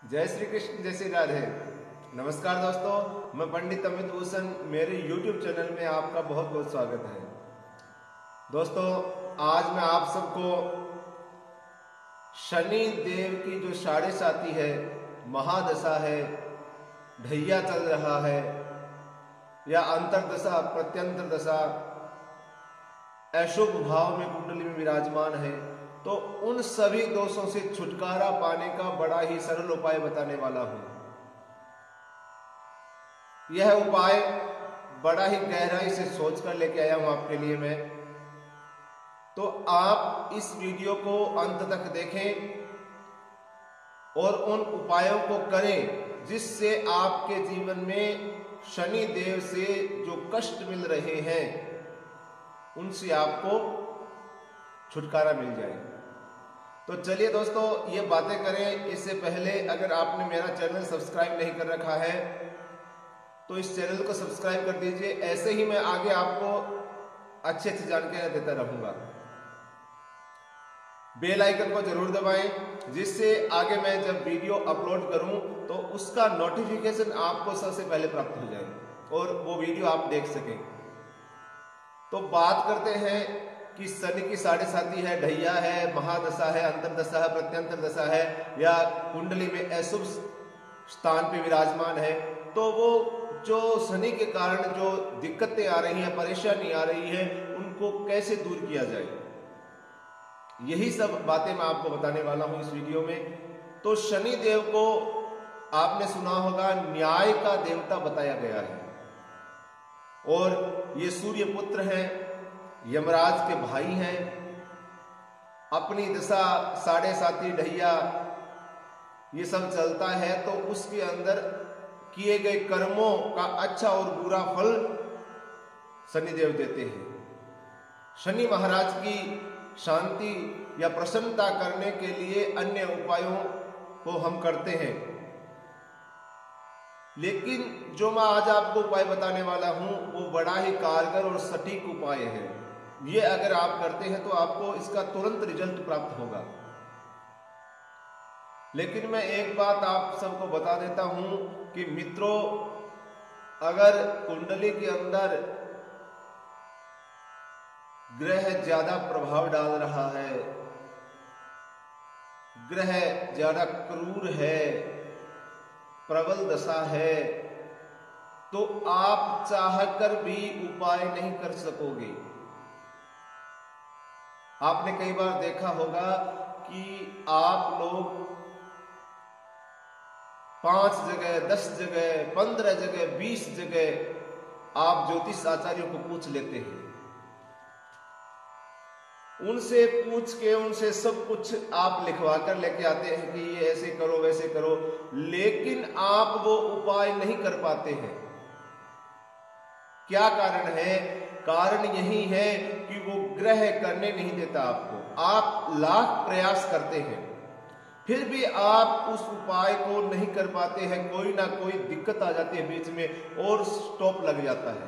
जय श्री कृष्ण, जय श्री राधे। नमस्कार दोस्तों, मैं पंडित अमित भूषण, मेरे YouTube चैनल में आपका बहुत बहुत स्वागत है। दोस्तों, आज मैं आप सबको शनि देव की जो साढ़े साती है, महादशा है, ढैया चल रहा है या अंतरदशा, प्रत्यंतर दशा, अशुभ भाव में कुंडली में विराजमान है, तो उन सभी दोषों से छुटकारा पाने का बड़ा ही सरल उपाय बताने वाला हूं। यह उपाय बड़ा ही गहराई से सोचकर लेके आया हूं आपके लिए मैं। तो आप इस वीडियो को अंत तक देखें और उन उपायों को करें जिससे आपके जीवन में शनि देव से जो कष्ट मिल रहे हैं उनसे आपको छुटकारा मिल जाए। तो चलिए दोस्तों, ये बातें करें। इससे पहले अगर आपने मेरा चैनल सब्सक्राइब नहीं कर रखा है तो इस चैनल को सब्सक्राइब कर दीजिए। ऐसे ही मैं आगे आपको अच्छी अच्छी जानकारियां देता रहूंगा। बेल आइकन को जरूर दबाएं जिससे आगे मैं जब वीडियो अपलोड करूं तो उसका नोटिफिकेशन आपको सबसे पहले प्राप्त हो जाए और वो वीडियो आप देख सकें। तो बात करते हैं कि शनि की साढ़े साती है, ढैया है, महादशा है, अंतरदशा है, प्रत्यंतर दशा है या कुंडली में अशुभ स्थान पे विराजमान है, तो वो जो शनि के कारण जो दिक्कतें आ रही हैं, परेशानी आ रही है, उनको कैसे दूर किया जाए, यही सब बातें मैं आपको बताने वाला हूं इस वीडियो में। तो शनि देव को आपने सुना होगा न्याय का देवता बताया गया है और ये सूर्य पुत्र हैं, यमराज के भाई हैं। अपनी दशा साढ़े साती, ढैया ये सब चलता है तो उसके अंदर किए गए कर्मों का अच्छा और बुरा फल शनिदेव देते हैं। शनि महाराज की शांति या प्रसन्नता करने के लिए अन्य उपायों को हम करते हैं, लेकिन जो मैं आज आपको उपाय बताने वाला हूं वो बड़ा ही कारगर और सटीक उपाय है। ये अगर आप करते हैं तो आपको इसका तुरंत रिजल्ट प्राप्त होगा। लेकिन मैं एक बात आप सबको बता देता हूं कि मित्रों, अगर कुंडली के अंदर ग्रह ज्यादा प्रभाव डाल रहा है, ग्रह ज्यादा क्रूर है, प्रबल दशा है, तो आप चाहकर भी उपाय नहीं कर सकोगे। आपने कई बार देखा होगा कि आप लोग 5 जगह, 10 जगह, 15 जगह, 20 जगह आप ज्योतिष आचार्यों को पूछ लेते हैं। उनसे पूछ के उनसे सब कुछ आप लिखवा कर लेके आते हैं कि ये ऐसे करो, वैसे करो, लेकिन आप वो उपाय नहीं कर पाते हैं। क्या कारण है? कारण यही है कि वो ग्रह करने नहीं देता आपको। आप लाख प्रयास करते हैं फिर भी आप उस उपाय को नहीं कर पाते हैं। कोई ना कोई दिक्कत आ जाती है बीच में और स्टॉप लग जाता है।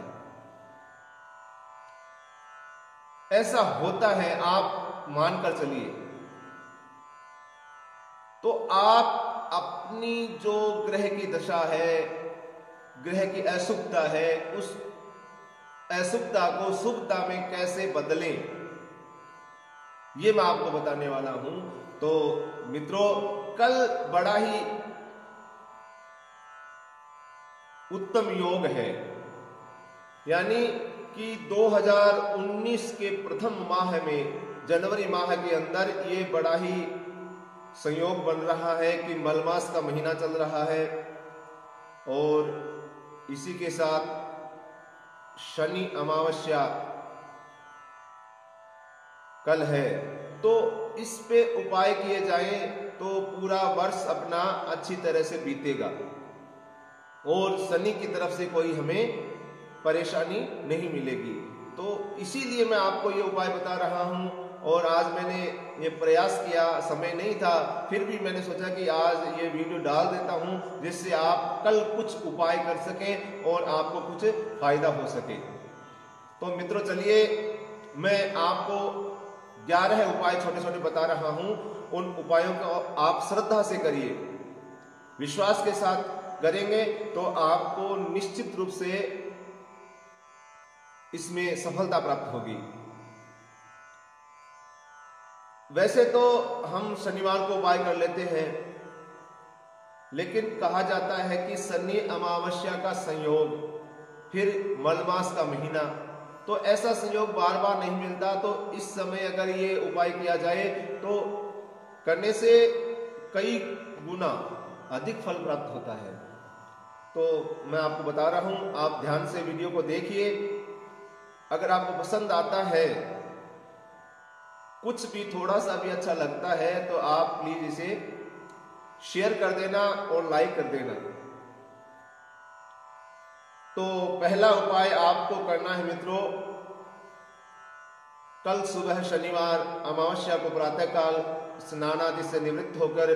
ऐसा होता है, आप मानकर चलिए। तो आप अपनी जो ग्रह की दशा है, ग्रह की अशुभता है, उस अशुभता को शुभता में कैसे बदलें, ये मैं आपको बताने वाला हूं। तो मित्रों, कल बड़ा ही उत्तम योग है, यानी कि 2019 के प्रथम माह में, जनवरी माह के अंदर ये बड़ा ही संयोग बन रहा है कि मलमास का महीना चल रहा है और इसी के साथ शनि अमावस्या कल है। तो इस पे उपाय किए जाएं तो पूरा वर्ष अपना अच्छी तरह से बीतेगा और शनि की तरफ से कोई हमें परेशानी नहीं मिलेगी। तो इसीलिए मैं आपको ये उपाय बता रहा हूं और आज मैंने ये प्रयास किया, समय नहीं था, फिर भी मैंने सोचा कि आज ये वीडियो डाल देता हूं जिससे आप कल कुछ उपाय कर सकें और आपको कुछ फायदा हो सके। तो मित्रों, चलिए मैं आपको 11 उपाय छोटे छोटे बता रहा हूं। उन उपायों को आप श्रद्धा से करिए विश्वास के साथ करेंगे तो आपको निश्चित रूप से इसमें सफलता प्राप्त होगी। वैसे तो हम शनिवार को उपाय कर लेते हैं, लेकिन कहा जाता है कि शनि अमावस्या का संयोग, फिर मलमास का महीना, तो ऐसा संयोग बार बार नहीं मिलता। तो इस समय अगर ये उपाय किया जाए तो करने से कई गुना अधिक फल प्राप्त होता है। तो मैं आपको बता रहा हूं, आप ध्यान से वीडियो को देखिए। अगर आपको पसंद आता है, कुछ भी थोड़ा सा भी अच्छा लगता है, तो आप प्लीज इसे शेयर कर देना और लाइक कर देना। तो पहला उपाय आपको करना है मित्रों, कल सुबह शनिवार अमावस्या को प्रातःकाल स्नान आदि से निवृत्त होकर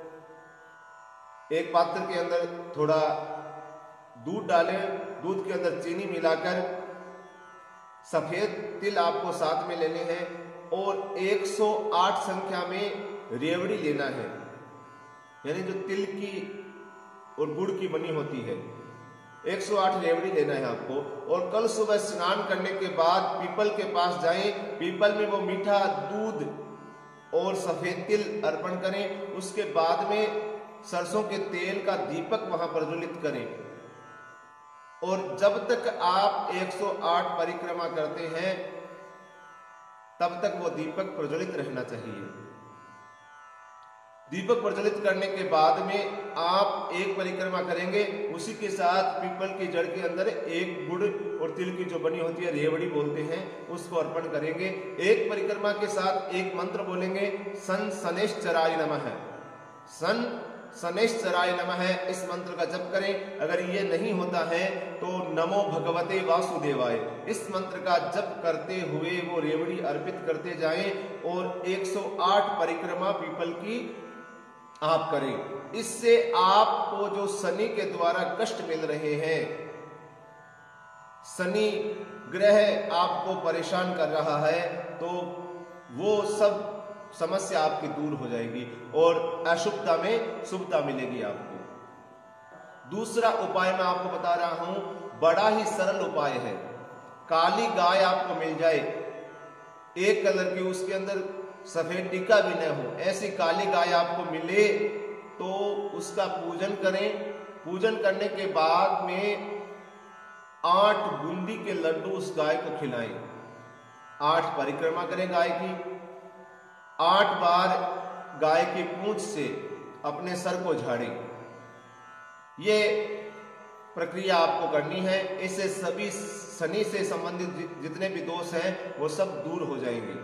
एक पात्र के अंदर थोड़ा दूध डालें, दूध के अंदर चीनी मिलाकर सफेद तिल आपको साथ में लेने हैं और 108 संख्या में रेवड़ी लेना है, यानी जो तिल की और गुड़ की बनी होती है। 108 रेवड़ी लेना है आपको। और कल सुबह स्नान करने के बाद पीपल के पास जाएं, पीपल में वो मीठा दूध और सफेद तिल अर्पण करें। उसके बाद में सरसों के तेल का दीपक वहां प्रज्वलित करें और जब तक आप 108 परिक्रमा करते हैं तब तक वो दीपक प्रज्वलित रहना चाहिए। दीपक प्रज्वलित करने के बाद में आप एक परिक्रमा करेंगे, उसी के साथ पीपल की जड़ के अंदर एक गुड़ और तिल की जो बनी होती है रेवड़ी बोलते हैं, उसको अर्पण करेंगे। एक परिक्रमा के साथ एक मंत्र बोलेंगे, सन शनैश्चराय नमः, सन शनैश्चराय नमः। इस मंत्र का जप करें। अगर ये नहीं होता है तो नमो भगवते वासुदेवाय, इस मंत्र का जप करते हुए वो रेवड़ी अर्पित करते जाएं और 108 परिक्रमा पीपल की आप करें। इससे आपको जो शनि के द्वारा कष्ट मिल रहे हैं, शनि ग्रह आपको परेशान कर रहा है, तो वो सब समस्या आपकी दूर हो जाएगी और अशुभता में शुभता मिलेगी आपको। दूसरा उपाय मैं आपको बता रहा हूं, बड़ा ही सरल उपाय है। काली गाय आपको मिल जाए, एक कलर की, उसके अंदर सफेद टीका भी न हो, ऐसी काली गाय आपको मिले तो उसका पूजन करें। पूजन करने के बाद में 8 बूंदी के लड्डू उस गाय को खिलाएं। 8 परिक्रमा करें गाय की, 8 बार गाय की पूंछ से अपने सर को झाड़ें। ये प्रक्रिया आपको करनी है। इससे सभी शनि से संबंधित जितने भी दोष हैं वो सब दूर हो जाएंगे।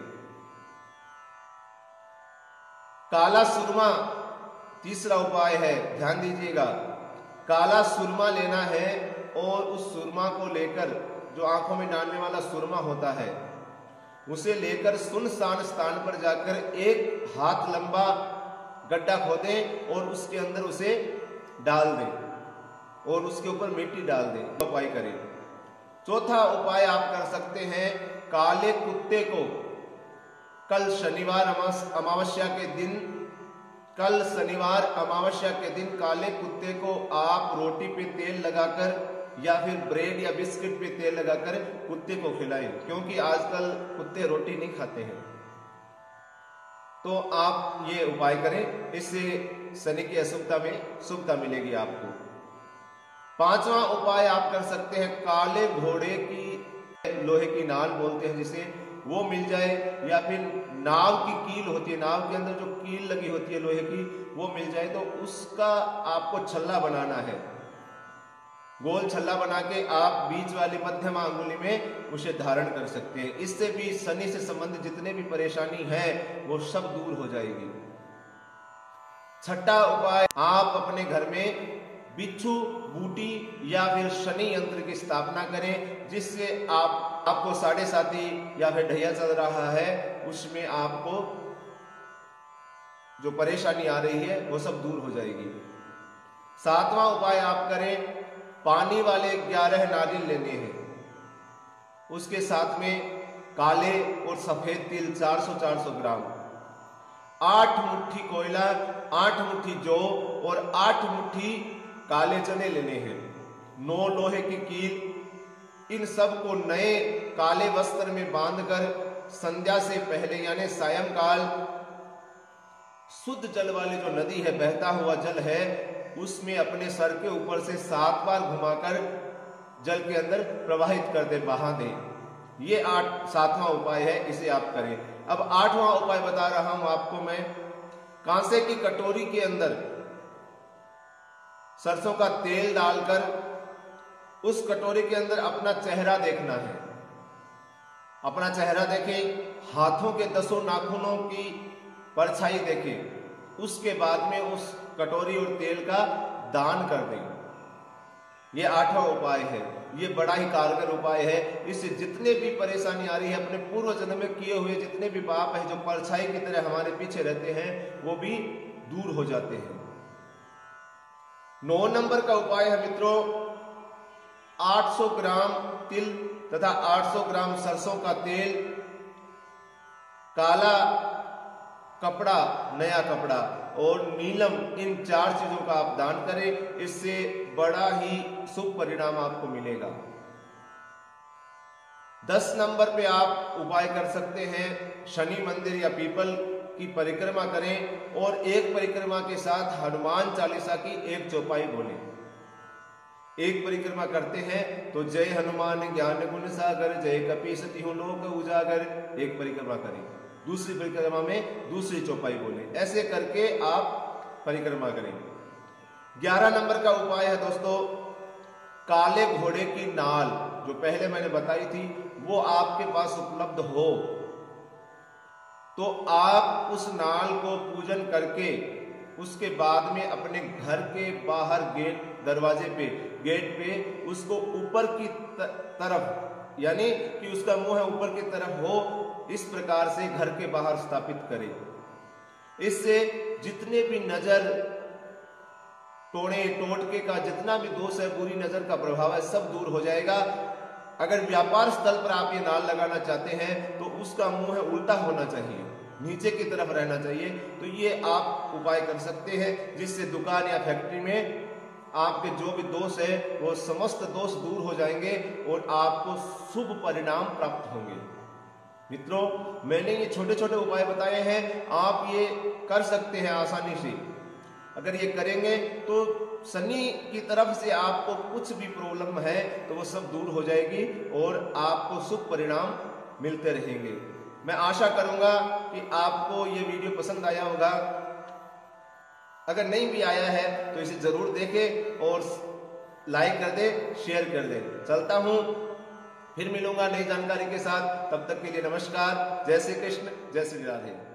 काला सुरमा तीसरा उपाय है, ध्यान दीजिएगा। काला सुरमा लेना है और उस सुरमा को लेकर, जो आंखों में डालने वाला सुरमा होता है, उसे लेकर सुनसान स्थान पर जाकर एक हाथ लंबा गड्ढा खोदें और उसके अंदर उसे डाल दें और उसके ऊपर मिट्टी डाल दें। उपाय करें। चौथा उपाय आप कर सकते हैं, काले कुत्ते को कल शनिवार अमावस्या के दिन, कल शनिवार अमावस्या के दिन काले कुत्ते को आप रोटी पे तेल लगाकर या फिर ब्रेड या बिस्किट पे तेल लगाकर कुत्ते को खिलाएं, क्योंकि आजकल कुत्ते रोटी नहीं खाते हैं। तो आप ये उपाय करें, इससे शनि की अशुभता में शुभता मिलेगी आपको। पांचवा उपाय आप कर सकते हैं, काले घोड़े की, लोहे की नाल बोलते हैं जिसे, वो मिल जाए, या फिर नाव की कील होती है, नाव के अंदर जो कील लगी होती है लोहे की, वो मिल जाए तो उसका आपको छल्ला बनाना है। गोल छल्ला बना के आप बीच वाली मध्यम अंगुली में उसे धारण कर सकते हैं। इससे भी शनि से संबंधित जितने भी परेशानी है वो सब दूर हो जाएगी। छठा उपाय, आप अपने घर में बिच्छू, बूटी या फिर शनि यंत्र की स्थापना करें, जिससे आपको साढ़े साथी या फिर ढैया चल रहा है उसमें आपको जो परेशानी आ रही है वो सब दूर हो जाएगी। सातवां उपाय आप करें, पानी वाले 11 नारियल लेने हैं, उसके साथ में काले और सफेद तिल 400-400 ग्राम, 8 मुट्ठी कोयला, 8 मुट्ठी जौ और 8 मुट्ठी काले चने लेने हैं। 9 लोहे की कील, इन सब को नए काले वस्त्र में बांधकर संध्या से पहले यानी सायंकाल शुद्ध जल वाली जो नदी है, बहता हुआ जल है, उसमें अपने सर के ऊपर से 7 बार घुमाकर जल के अंदर प्रवाहित कर दे, बहा दे। ये 7वां उपाय है, इसे आप करें। अब 8वां उपाय बता रहा हूं आपको मैं। कांसे की कटोरी के अंदर सरसों का तेल डालकर उस कटोरी के अंदर अपना चेहरा देखना है। अपना चेहरा देखें, हाथों के 10 नाखूनों की परछाई देखें, उसके बाद में उस कटोरी और तेल का दान कर दें। यह 8वां उपाय है। ये बड़ा ही कारगर उपाय है। इससे जितने भी परेशानी आ रही है, अपने पूर्व जन्म में किए हुए जितने भी पाप है जो परछाई की तरह हमारे पीछे रहते हैं, वो भी दूर हो जाते हैं। 9 नंबर का उपाय है मित्रों, 800 ग्राम तिल तथा 800 ग्राम सरसों का तेल, काला कपड़ा, नया कपड़ा और नीलम, इन 4 चीजों का आप दान करें। इससे बड़ा ही शुभ परिणाम आपको मिलेगा। 10 नंबर पे आप उपाय कर सकते हैं, शनि मंदिर या पीपल की परिक्रमा करें और एक परिक्रमा के साथ हनुमान चालीसा की 1 चौपाई बोलें। एक परिक्रमा करते हैं तो जय हनुमान ज्ञान गुण सागर, जय कपीसति हूँ लोक उजागर, एक परिक्रमा करें। दूसरी परिक्रमा में दूसरी चौपाई बोले। ऐसे करके आप परिक्रमा करें। 11 नंबर का उपाय है दोस्तों, काले घोड़े की नाल, जो पहले मैंने बताई थी, वो आपके पास उपलब्ध हो तो आप उस नाल को पूजन करके उसके बाद में अपने घर के बाहर गेट, दरवाजे पे, गेट पे उसको ऊपर की तरफ, यानी कि उसका मुंह है ऊपर की तरफ हो, इस प्रकार से घर के बाहर स्थापित करें। इससे जितने भी नजर, टोने टोटके का जितना भी दोष है, बुरी नजर का प्रभाव है, सब दूर हो जाएगा। अगर व्यापार स्थल पर आप ये नाल लगाना चाहते हैं तो उसका मुंह है उल्टा होना चाहिए, नीचे की तरफ रहना चाहिए। तो ये आप उपाय कर सकते हैं, जिससे दुकान या फैक्ट्री में आपके जो भी दोष है वो समस्त दोष दूर हो जाएंगे और आपको शुभ परिणाम प्राप्त होंगे। मित्रों, मैंने ये छोटे छोटे उपाय बताए हैं, आप ये कर सकते हैं आसानी से। अगर ये करेंगे तो शनि की तरफ से आपको कुछ भी प्रॉब्लम है तो वो सब दूर हो जाएगी और आपको शुभ परिणाम मिलते रहेंगे। मैं आशा करूंगा कि आपको ये वीडियो पसंद आया होगा। अगर नहीं भी आया है तो इसे जरूर देखें और लाइक कर दे, शेयर कर दे। चलता हूं, फिर मिलूंगा नई जानकारी के साथ। तब तक के लिए नमस्कार। जय श्री कृष्ण, जय श्री राधे।